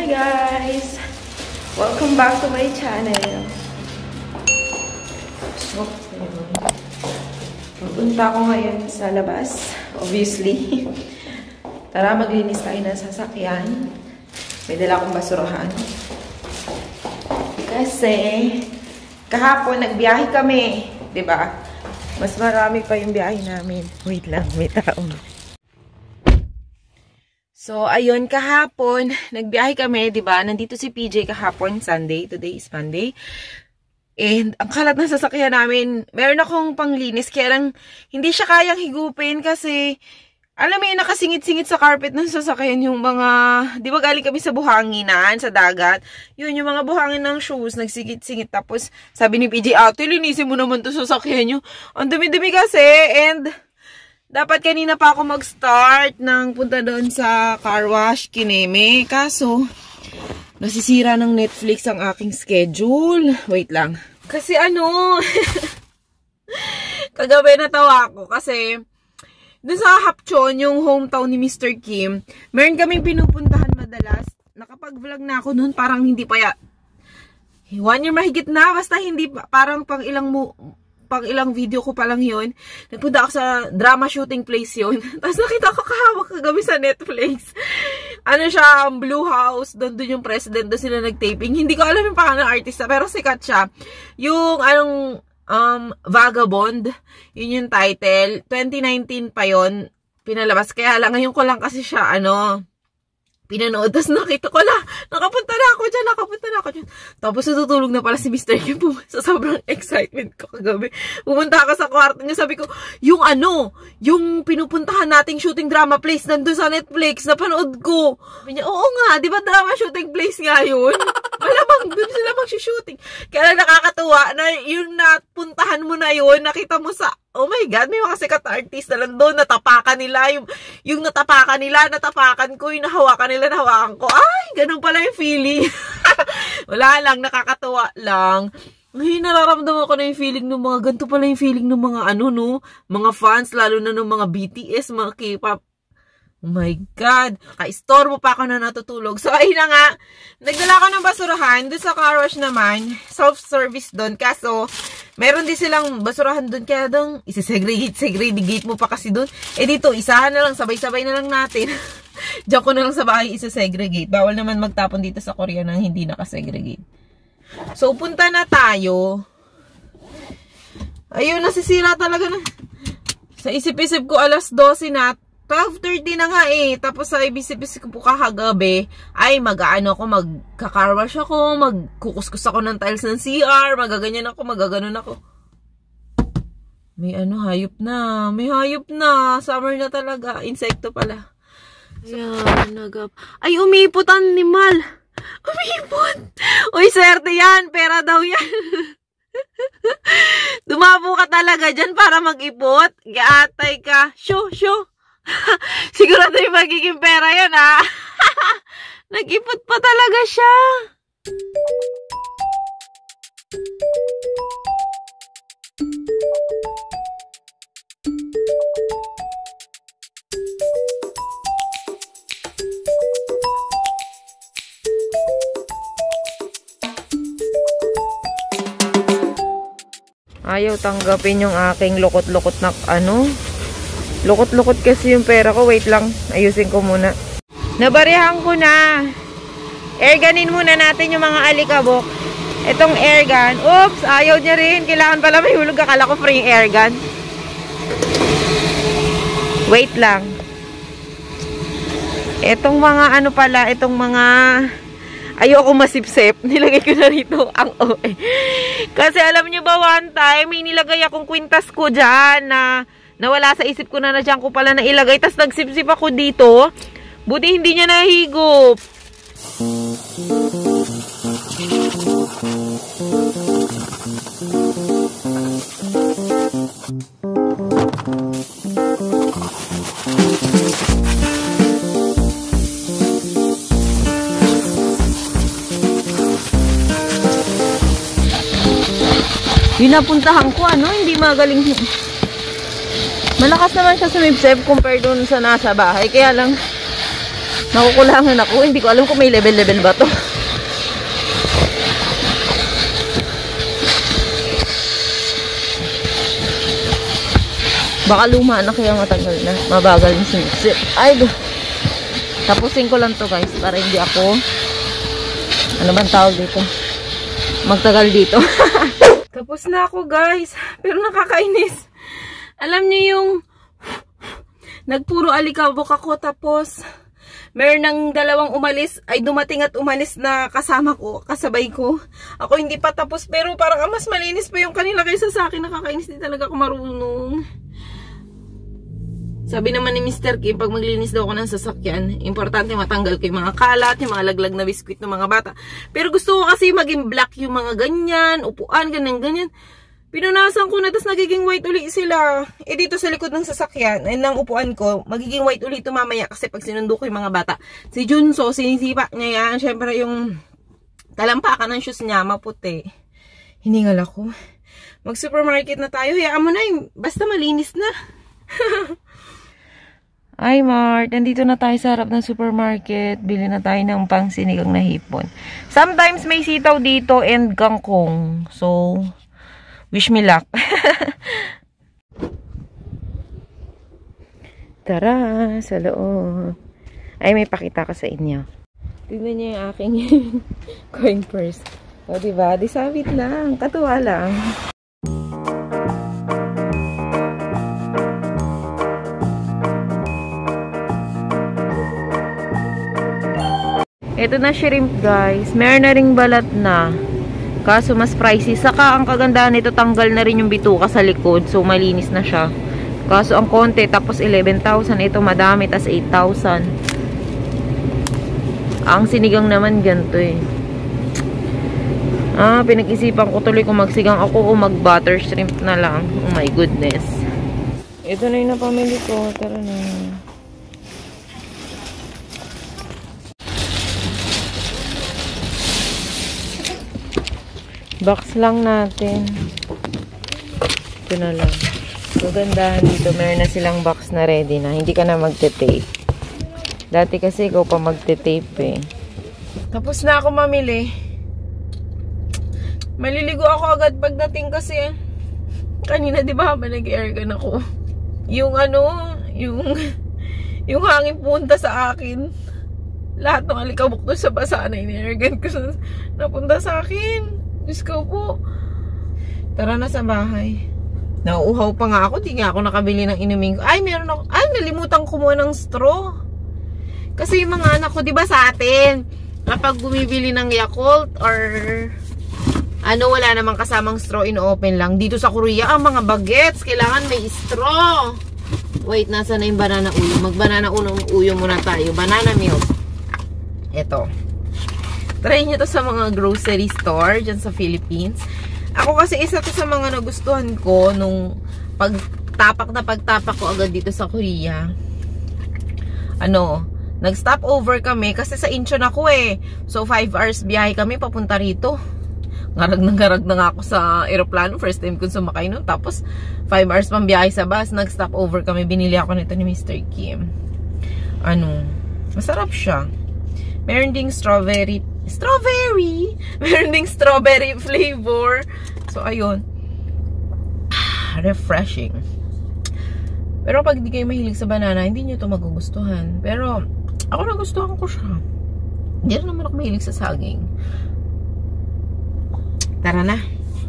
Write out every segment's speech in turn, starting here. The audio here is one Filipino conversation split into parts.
Hi guys! Welcome back to my channel. So, pupunta ako ngayon sa labas. Obviously. Tara, maglinis tayo ng sasakyan. May dala akong basurahan. Kasi, kahapon nagbiyahe kami. Diba? Mas marami pa yung biyahe namin. Wait lang, may taong. So, ayun, kahapon, nagbiyahe kami, diba? Nandito si PJ kahapon, Sunday. Today is Monday. And, ang kalat na sasakyan namin, meron akong panglinis, kaya lang, hindi siya kayang higupin kasi, alam mo yun, nakasingit-singit sa carpet ng sasakyan yung mga, di ba galing kami sa buhanginan, sa dagat, yun, yung mga buhangin ng shoes, nagsigit-singit. Tapos, sabi ni PJ, ate, linisin mo naman to sasakyan nyo. Ang dumi-dumi kasi, and, dapat kanina pa ako mag-start ng punta doon sa car wash, Kineme. Kaso, nasisira ng Netflix ang aking schedule. Wait lang. Kasi ano, kagabi natawa ako kasi doon sa Hapchon, yung hometown ni Mr. Kim, meron kaming pinupuntahan madalas. Nakapag-vlog na ako noon, parang hindi pa 1 year mahigit na, basta hindi, parang pang ilang video ko pa lang yun. Nagpunta ako sa drama shooting place yun. Tapos nakita ko kahawak kagabi sa Netflix. Ano siya, Blue House. Doon yung president. Doon sila nag-taping. Hindi ko alam yung pangalan ng artista, pero sikat siya. Yung anong Vagabond. Yun yung title. 2019 pa yun. Pinalabas. Kaya lang, ngayon ko lang kasi siya, pinanood. Tapos nakita ko nakapunta na ako dyan. Tapos natutulog na pala si Mr. Kim. Sa sobrang excitement ko kagabi. Pumunta ako sa kwarto niya. Sabi ko, yung pinupuntahan nating shooting drama place nandun sa Netflix, napanood ko. Sabi niya, oo nga, di ba drama shooting place nga yun? Malamang dun sila mag-shooting. Kaya nakakatuwa na yung napuntahan mo na yun, nakita mo sa, oh my God, may mga sikat artist na lang doon, natapakan nila, yung natapakan ko, yung nahawakan nila, nahawakan ko. Ay, ganun pala yung feeling. Wala lang, nakakatuwa lang. Ay, nararamdaman ko na yung feeling ng mga, ganito pala yung feeling ng mga mga fans, lalo na ng mga BTS, mga K-pop. Oh my God. Ka-istorbo pa ako na natutulog. So, ayun na nga. Nagdala ko ng basurahan. Doon sa car wash naman. Self-service doon. Kaso, meron din silang basurahan doon. Kaya doon, segregate mo pa kasi doon. Eh dito, isahan na lang. Sabay-sabay na lang natin. Diyan ko na lang sa bahay isa-segregate. Bawal naman magtapon dito sa Korea nang hindi nakasegregate. So, punta na tayo. Ayun, nasisira talaga na. Sa isip-isip ko, alas 12 na. 12:30 na nga eh. Tapos sa ibisip-isip ko po kahagabi, ay magka-carwash ako, magkukuskus ako ng tiles ng CR, magaganyan ako, magaganon ako. May hayop na. May hayop na. Summer na talaga. Insekto pala. Ayan, ay, umipot ang animal. Umipot. Uy, swerte yan. Pera daw yan. Dumabo ka talaga dyan para mag-ipot. Gaatay ka. Shoo. Sigurado yung magiging pera yun, ha? Nag-ipot pa talaga siya. Ayaw tanggapin yung aking lukot-lukot na lukot-lukot kasi yung pera ko. Wait lang. Ayusin ko muna. Nabarihan ko na. Airgunin muna natin yung mga alikabok. Itong airgun. Oops! Ayaw niya rin. Kailangan pala may hulog. Akala ko free yung airgun. Wait lang. Itong mga itong mga ayoko masipsip. Nilagay ko na rito ang OA. Kasi alam niyo ba one time, may nilagay akong kwintas ko dyan na nawala sa isip ko na dyan ko pala nailagay. Tapos nagsipsip ako dito. Buti hindi niya nahigop. Yung napuntahan ko, hindi magaling. Malakas naman siya sumipsip compare dun sa nasa bahay. Kaya lang, Nakukulangan ako. Hindi ko alam kung may level-level ba to. Baka luma na kaya matagal na. Mabagal na sinipsip. Ay, tapusin ko lang to guys. Para hindi ako, ano bang tawag dito? Magtagal dito. Tapos na ako guys. Pero nakakainis. Alam niyo yung nagpuro alikabok ako. Tapos meron ng dalawang umalis. Ay dumating at umalis na kasama ko. Kasabay ko. Ako hindi pa tapos. Pero parang mas malinis pa yung kanila kaysa sa akin. Nakakainis din talaga ako marunong. Sabi naman ni Mr. Kim, pag maglinis daw ako ng sasakyan, importante matanggal ko yung mga kalat, yung mga laglag na biskwit ng mga bata. Pero gusto ko kasi maging black yung mga ganyan, upuan, ganyan. Pinunasan ko na, tapos nagiging white uli sila. Eh dito sa likod ng sasakyan, ng upuan ko, magiging white uli ito mamaya kasi pag sinundo ko yung mga bata. Si Junso, sinisipa niya yan. Siyempre yung talampakan ng shoes niya, maputi. Hiningal ako. Mag-supermarket na tayo. Hayaan mo na yung, basta malinis na. Ay Mart, nandito na tayo sa harap ng supermarket. Bili na tayo ng pang sinigang na hipon. Sometimes may sitaw dito and kangkong. So, wish me luck. Tara, sa loob. Ay, may pakita ko sa inyo. Tignan niyo yung aking coin purse. O, diba? Di sabit lang. Katuwa lang. Ito na shrimp guys. Meron na ring balat na. Kaso mas pricey. Saka ang kagandahan nito, tanggal na rin yung bituka sa likod. So malinis na siya. Kaso ang konti, tapos 11,000. Ito madami, tas 8,000. Ang sinigang naman ganito eh. Pinag-isipan ko tuloy kung magsigang ako o mag-butter shrimp na lang. Oh my goodness. Ito na yung napamili ko. Tara na. Box lang natin. Ito na lang. So, gandahan dito. Meron na silang box na ready na. Hindi ka na magte-tape. Dati kasi ikaw pa magte-tape eh. Tapos na ako mamili. Maliligo ako agad pagdating kasi. Kanina diba nag-airgun ako. Yung yung hangin punta sa akin. Lahat ng alikabok doon sa basa na in-airgun ko napunta sa akin. Diyos ko po. Tara na sa bahay. Nauuhaw pa nga ako. Di nga ako nakabili ng inumin ko. Ay, meron ako. Ay, nalimutan kumuha ng straw. Kasi yung mga anak ko, diba sa atin, kapag bumibili ng Yakult or wala namang kasamang straw, in-open lang. Dito sa Korea, ang mga bagets, kailangan may straw. Wait, nasa na yung banana uyo? Mag-banana uyo muna tayo. Banana milk. Ito. Try nyo to sa mga grocery store dyan sa Philippines. Ako kasi isa to sa mga nagustuhan ko nung pagtapak ko agad dito sa Korea. Nag-stop over kami kasi sa Incheon ako eh. So 5 hours biyahe kami papunta rito. Ngarag na nga ako sa aeroplano. First time ko sumakay nun. Tapos 5 hours pang biyahe sa bus. Nag-stop over kami. Binili ako nito ni Mr. Kim. Masarap siya. Meron ding strawberry. Meron ding strawberry flavor. So, ayun. Refreshing. Pero pag di kayo mahilig sa banana, hindi nyo ito magugustuhan. Pero, ako nagustuhan ko siya. Hindi rin naman ako mahilig sa saging. Tara na.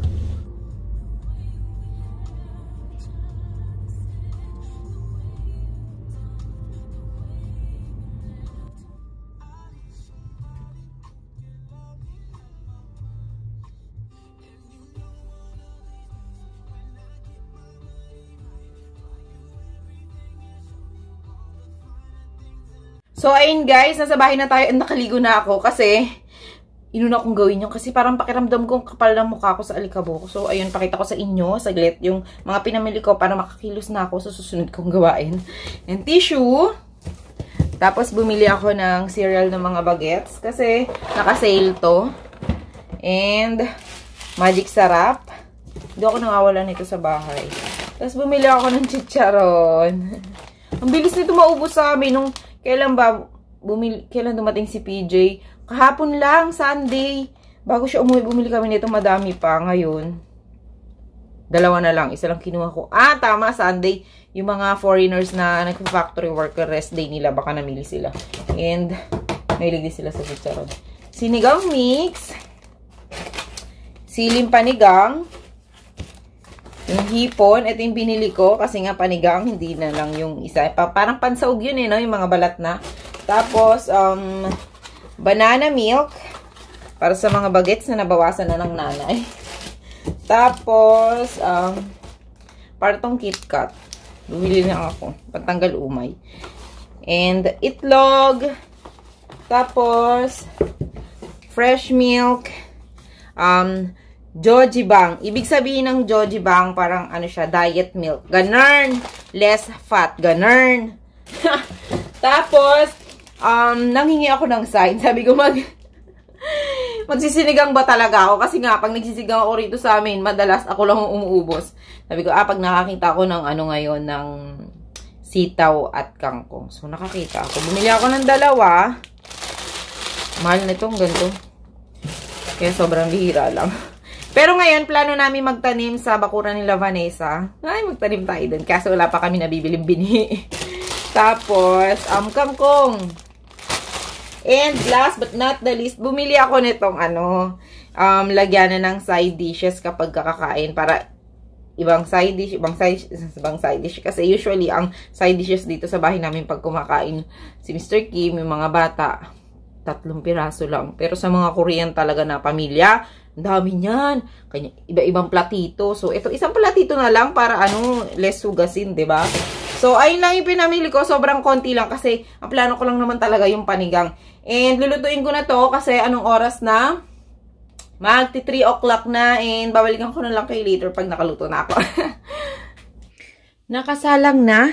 So, ayun guys, nasa bahay na tayo at nakaligo na ako kasi inuna kong gawin yun kasi parang pakiramdam kong kapal ng mukha ko sa alikabok. So, ayun, pakita ko sa inyo, saglit, yung mga pinamili ko para makakilos na ako sa susunod kong gawain. And tissue. Tapos, bumili ako ng cereal ng mga bagets kasi naka-sale to. And magic sarap. Hindi ako nawawala nito sa bahay. Tapos, bumili ako ng chicharon. Ang bilis nito maubos sa amin nung kailan ba, kailan dumating si PJ? Kahapon lang, Sunday. Bago siya umuwi, bumili kami nito, madami pa. Ngayon, dalawa na lang. Isa lang kinuha ko. Ah, tama, Sunday. Yung mga foreigners na nag-factory worker, rest day nila, baka namili sila. And, mahilig din sila sa chicharon. Sinigang mix. Siling panigang. Yung hipon, ito yung binili ko kasi nga panigang, hindi na lang yung isa. Parang pansaog yun no? Yung mga balat na. Tapos, banana milk. Para sa mga bagets na nabawasan na ng nanay. Tapos, partong KitKat. Bumili na ako. Pantanggal umay. And, itlog. Tapos, fresh milk. Jojibang. Ibig sabihin ng Jojibang, parang ano siya, diet milk. Ganern. Less fat. Ganern. Tapos, nanghingi ako ng sign. Sabi ko, magsisinigang ba talaga ako? Kasi nga, pag nagsisigang ako rito sa amin, madalas ako lang umuubos. Sabi ko, pag nakakita ako ng ano ngayon, ng sitaw at kangkong. So, nakakita ako. Bumili ako ng dalawa. Mahal na itong ganito. Kaya sobrang bihira lang. Pero ngayon, plano namin magtanim sa bakuran nila Vanessa. Ay, magtanim tayo dun. Kaso wala pa kami nabibiling bini. Tapos, kangkong. And last but not the least, bumili ako nitong lagyanan ng side dishes kapag kakakain para ibang side dish, ibang side dish. Kasi usually, ang side dishes dito sa bahay namin pag kumakain si Mr. Kim, yung mga bata, 3 piraso lang. Pero sa mga Korean talaga na pamilya, ang dami niyan. Iba-ibang platito. So, ito, isang platito na lang para less sugasin, 'di ba? So, ayun lang yung pinamili ko. Sobrang konti lang kasi ang plano ko lang naman talaga yung panigang. And lulutuin ko na to kasi anong oras na? Magti 3 o'clock na and babalikan ko na lang kay later pag nakaluto na ako. Nakasalang na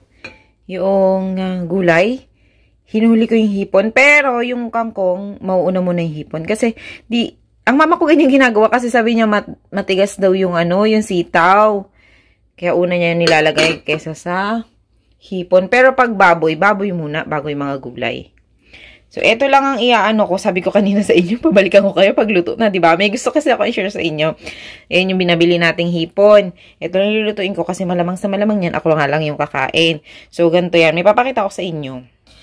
yung gulay. Hinuli ko yung hipon. Pero yung kangkong, mauuna muna yung hipon. Kasi ang mama ko ganyan ginagawa kasi sabi niya matigas daw yung yung sitaw. Kaya una niya nilalagay kesa sa hipon. Pero pag baboy muna bago yung mga gulay. So, eto lang ang iaano ko. Sabi ko kanina sa inyo, pabalikan ko kayo pag luto na, diba? May gusto kasi ako i-share sa inyo. Ayan yung binabili nating hipon. Ito lang lulutuin ko kasi malamang sa malamang yan. Ako nga lang yung kakain. So, ganito yan. May papakita ko sa inyo.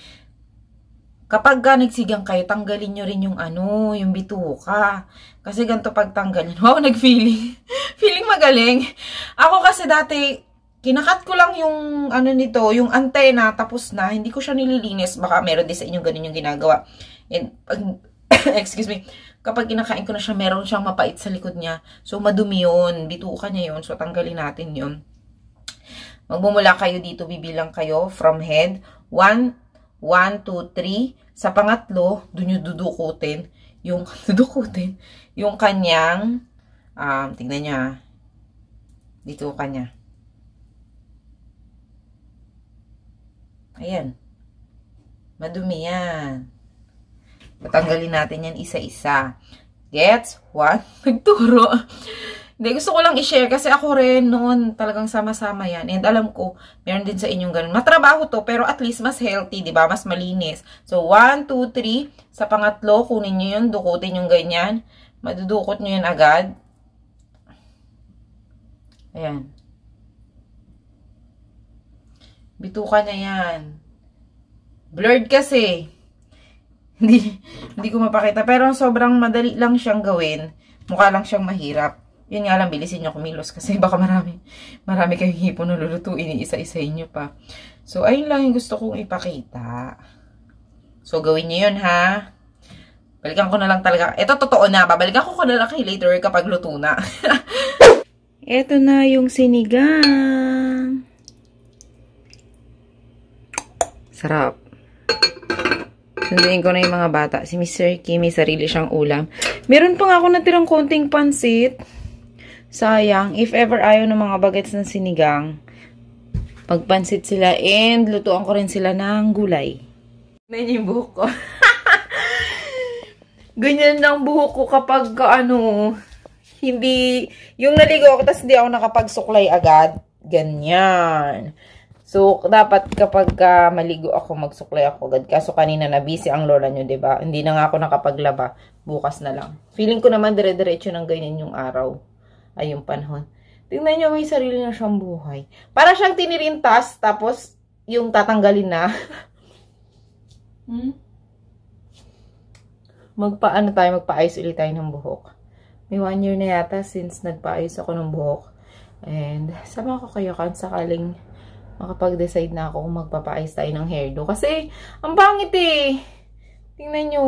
Kapag nagsigang kayo, tanggalin nyo rin yung yung bituka. Kasi ganito pag tanggalin. Wow, nag-feeling. Feeling magaling. Ako kasi dati, kinakat ko lang yung nito, yung antena, tapos na, hindi ko siya nililinis. Baka meron din sa inyo ganun yung ginagawa. And, excuse me, kapag kinakain ko na siya, meron siyang mapait sa likod niya. So, madumi yun. Bituka niya yun. So, tanggalin natin yun. Magmumula kayo dito, bibilang kayo from head. 1, 2, 3. Sa pangatlo, dun yung dudukutin. Yung kanyang, tingnan niya. Dito kanya. Ayan. Madumi yan. Patanggalin natin yan isa-isa. Gets? What? Nagturo. Hindi, gusto ko lang i-share kasi ako rin noon talagang sama-sama yan. And alam ko, meron din sa inyong ganun. Matrabaho to, pero at least mas healthy, diba? Mas malinis. So, 1, 2, 3. Sa pangatlo, kunin nyo yun. Dukutin yung ganyan. Madudukot nyo yun agad. Ayan. Bituka na yan. Blurred kasi. Hindi ko mapakita. Pero sobrang madali lang siyang gawin. Mukha lang siyang mahirap. Yun nga lang, bilisin nyo kumilos. Kasi baka marami kayong hipon na lulutuin. Isa-isahin nyo pa. So, ayun lang yung gusto kong ipakita. So, gawin nyo yun, ha? Balikan ko na lang talaga. Ito, totoo na. Babalikan ko na lang kay later kapag luto na. Ito na yung sinigang. Sarap. Sunduin ko na yung mga bata. Si Mr. Kim, may sarili siyang ulam. Meron pa nga ako natirang konting pansit. Sayang. If ever ayaw ng mga bagets ng sinigang, pagpansit sila and lutuan ko rin sila ng gulay. Ganyan yung buhok ko. Ganyan lang buhok ko kapag hindi, yung naligo ako tapos hindi ako nakapagsuklay agad. Ganyan. So, dapat kapag maligo ako, magsuklay ako agad. Kaso kanina na busy ang lola nyo, diba? Hindi na nga ako nakapaglaba. Bukas na lang. Feeling ko naman dire-diretso ng ganyan yung araw. Ay, yung panahon. Tingnan nyo, may sarili na siyang buhay. Para siyang tinirintas, tapos yung tatanggalin na. Magpa-ayos ulit tayo ng buhok. May 1 year na yata since nagpa-ayos ako ng buhok. And, sama ko kayo kan sakaling makapag-decide na ako kung magpapaayos tayo ng hairdo. Kasi, ang pangit eh. Tingnan nyo.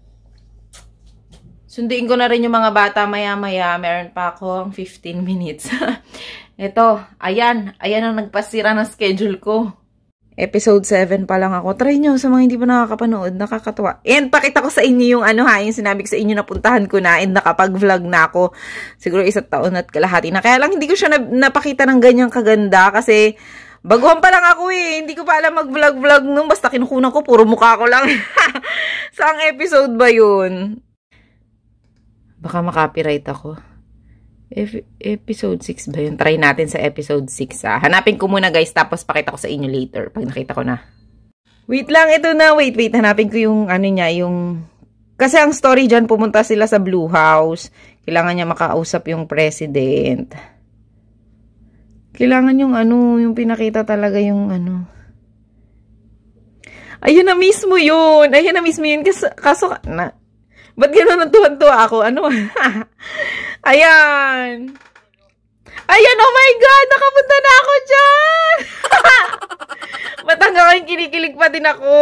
Sunduin ko na rin yung mga bata maya-maya. Meron pa akong 15 minutes. Ito, ayan. Ayan ang nagpasira ng schedule ko. Episode 7 pa lang ako. Try nyo sa mga hindi pa nakakapanood. Nakakatawa. And pakita ko sa inyo yung yung sinabi ko sa inyo na puntahan ko na and nakapag-vlog na ako. Siguro 1 taon at kalahati na. Kaya lang hindi ko siya napakita ng ganyang kaganda kasi baguhan pa lang ako eh. Hindi ko pa alam mag-vlog nung. Basta kinukunan ko, puro mukha ko lang. Saang episode ba yun? Baka makopyright ako. Episode 6 ba yun? Try natin sa episode 6 ah. Hanapin ko muna guys, tapos pakita ko sa inyo later. Pag nakita ko na. Wait lang, ito na. Wait. Hanapin ko yung niya, yung... Kasi ang story dyan, pumunta sila sa Blue House. Kailangan niya makausap yung president. Kailangan yung yung pinakita talaga yung Ayun na mismo yun. Kaso ba't gano'n natuhan-tuwa ako? Ayan. Ayan, oh my God! Nakapunta na ako dyan! Ba't hanggang kinikilig pa din ako?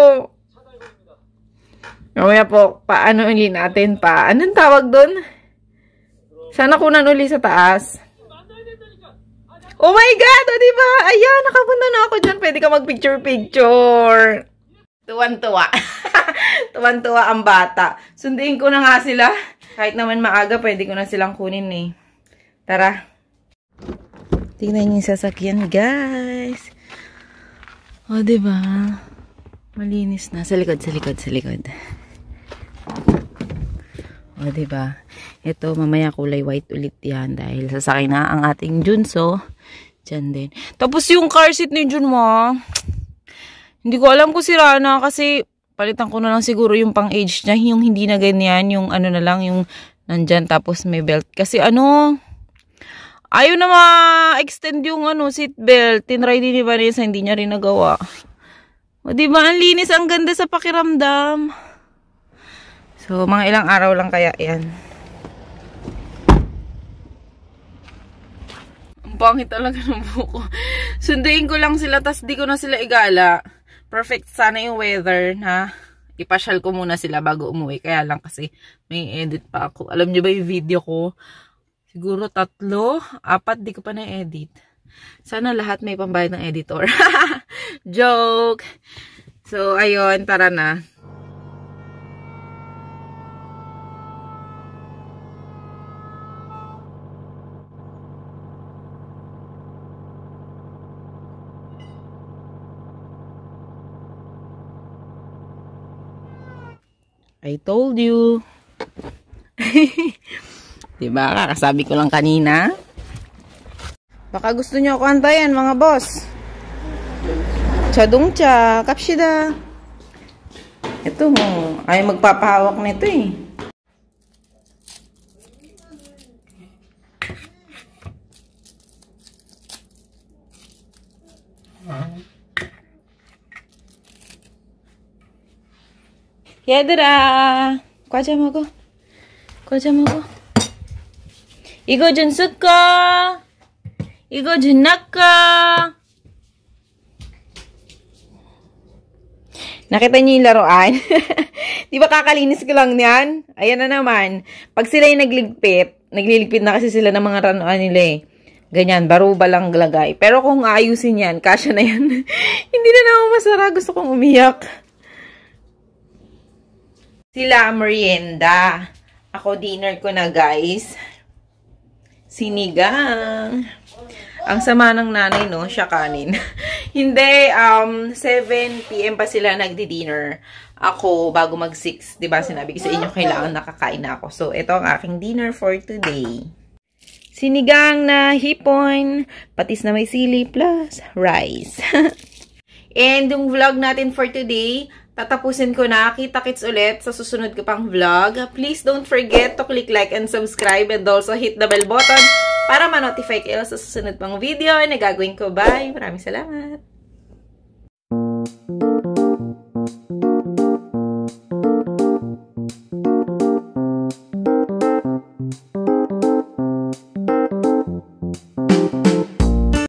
Mamaya po, paano uli natin pa? Anong tawag doon? Sana kunan uli sa taas. Oh my God! O diba? Ayan, nakapunta na ako dyan. Pwede ka mag-picture-picture. Tuwan-tuwa. Tuwan-tuwa ang bata. Sunduin ko na nga sila. Kahit naman maaga, pwede ko na silang kunin eh. Tara. Tingnan niyo yung sasakyan, guys. O, diba? Malinis na. Sa likod. O, diba? Ito, mamaya kulay white ulit yan dahil sasakay na ang ating Junso. Diyan din. Tapos yung car seat ni Junmo, hindi ko alam kung sira na kasi palitan ko na lang siguro yung pang-age niya. Yung hindi na ganyan, yung na lang, yung nandyan tapos may belt. Kasi ayaw na ma-extend yung seat belt. Tinry din ni Vanessa, hindi niya rin nagawa. O diba, ang linis, ang ganda sa pakiramdam. So, mga ilang araw lang kaya yan. Ang pangit talaga ng buko. Sunduin ko lang sila, tas di ko na sila igala. Perfect sana yung weather na ipasyal ko muna sila bago umuwi. Kaya lang kasi may edit pa ako. Alam niyo ba yung video ko? Siguro 3, 4, di ko pa na-edit. Sana lahat may pambayad ng editor. Joke! So, ayun, tara na. I told you. Diba? Kakasabi ko lang kanina. Baka gusto nyo ako antayan, mga boss. Chadungcha. Kapshida. Ito mo. Ay magpapahawak nito eh. 얘들아, 과자 먹어. 이거 좀 쓸까? 이거 좀 낚아. Nakita niyo yung laruan? Di ba kakalinis ko lang yan? Ayan na naman. Pag sila yung nagliligpit na kasi sila ng mga laruan nila eh. Ganyan, baruba lang lagay. Pero kung ayusin yan, kasya na yan. Hindi na naman masara. Gusto kong umiyak. Sila merienda. Ako dinner ko na guys. Sinigang. Ang sama ng nanay no, siya kanin. Hindi, 7 PM pa sila nagdi-dinner. Ako, bago mag-6, diba sinabi ko sa inyo, kailangan nakakain na ako. So, ito ang aking dinner for today. sinigang na hipon, patis na may sili, plus rice. And yung vlog natin for today, tatapusin ko na. Kita-kits ulit sa susunod ko pang vlog. Please don't forget to click like and subscribe and also hit the bell button para ma-notify kayo sa susunod pang video na gagawin ko. Bye! Maraming salamat!